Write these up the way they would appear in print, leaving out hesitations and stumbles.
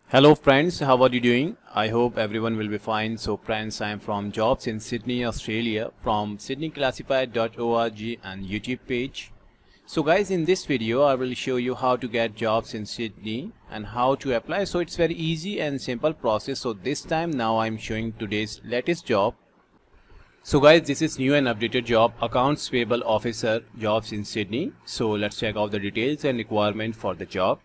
Hello friends, how are you doing? I hope everyone will be fine. So friends, I am from Jobs in Sydney, Australia from sydneyclassified.org and YouTube page. So guys, in this video I will show you how to get jobs in Sydney and how to apply. So it's very easy and simple process. So this time now I'm showing today's latest job. So guys, this is new and updated job, Accounts Payable Officer jobs in Sydney. So let's check out the details and requirement for the job.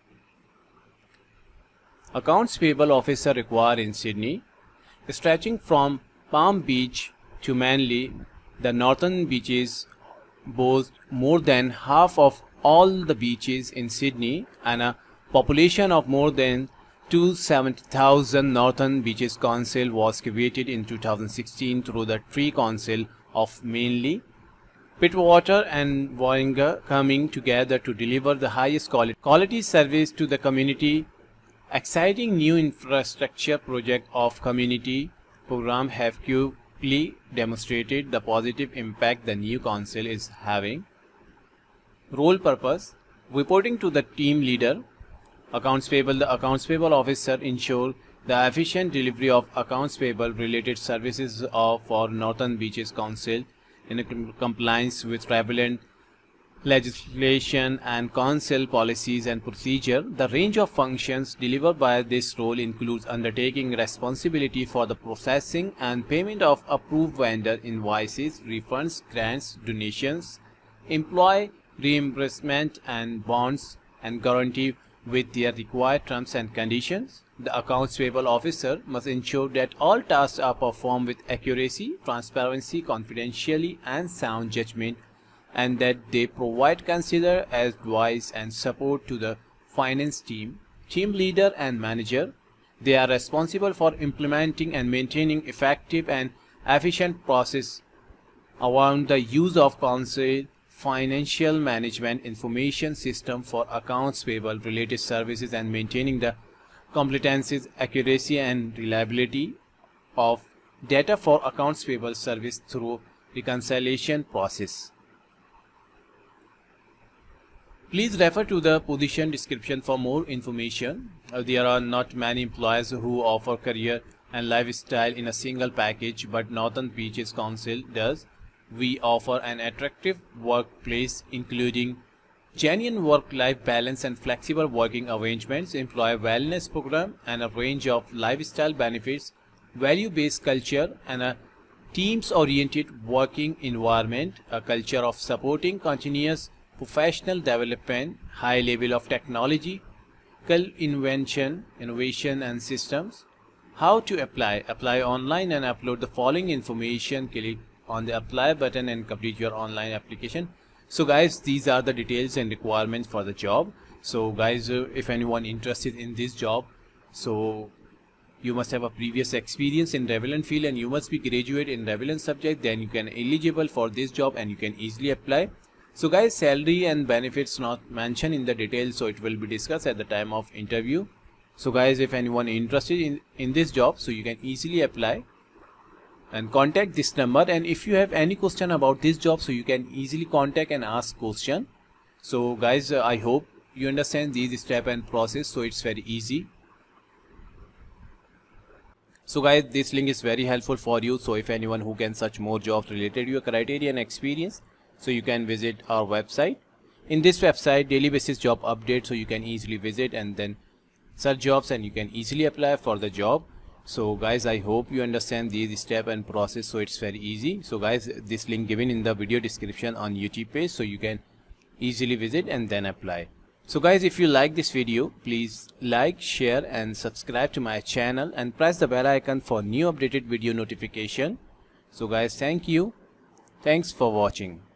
Accounts Payable Officer required in Sydney. Stretching from Palm Beach to Manly, the northern beaches boast more than half of all the beaches in Sydney and a population of more than 270,000. Northern Beaches Council was created in 2016 through the Tree Council of Manly, Pittwater and Warringah coming together to deliver the highest quality service to the community. Exciting new infrastructure project of community program have quickly demonstrated the positive impact the new council is having. Role purpose: reporting to the team leader. Accounts payable: the accounts payable officer ensure the efficient delivery of accounts payable related services for Northern Beaches Council in compliance with prevalent legislation and council policies and procedure. The range of functions delivered by this role includes undertaking responsibility for the processing and payment of approved vendor invoices, refunds, grants, donations, employee reimbursement and bonds and guarantee with their required terms and conditions. The accounts payable officer must ensure that all tasks are performed with accuracy, transparency, confidentiality and sound judgment, and that they provide considered advice and support to the finance team, team leader and manager. They are responsible for implementing and maintaining effective and efficient process around the use of council financial management information system for accounts payable related services and maintaining the compliances, accuracy and reliability of data for accounts payable service through reconciliation process. Please refer to the position description for more information. There are not many employers who offer career and lifestyle in a single package, but Northern Beaches Council does. We offer an attractive workplace including genuine work-life balance and flexible working arrangements, employee wellness program and a range of lifestyle benefits, value-based culture and a teams-oriented working environment, a culture of supporting continuous professional development, high level of technology, invention, innovation and systems. How to apply? Apply online and upload the following information. Click on the apply button and complete your online application. So guys, these are the details and requirements for the job. So guys, if anyone interested in this job, so you must have a previous experience in relevant field and you must be graduate in relevant subject, then you can eligible for this job and you can easily apply. So guys, salary and benefits not mentioned in the details, so it will be discussed at the time of interview. So guys, if anyone interested in this job, so you can easily apply and contact this number. And if you have any question about this job, so you can easily contact and ask question. So guys, I hope you understand these step and process, so it's very easy. So guys, this link is very helpful for you. So if anyone who can search more jobs related to your criteria and experience, so you can visit our website. In this website, daily basis job update, so you can easily visit and then search jobs and you can easily apply for the job. So guys, I hope you understand these step and process, so it's very easy. So guys, this link given in the video description on YouTube page, so you can easily visit and then apply. So guys, if you like this video, please like, share and subscribe to my channel and press the bell icon for new updated video notification. So guys, thank you. Thanks for watching.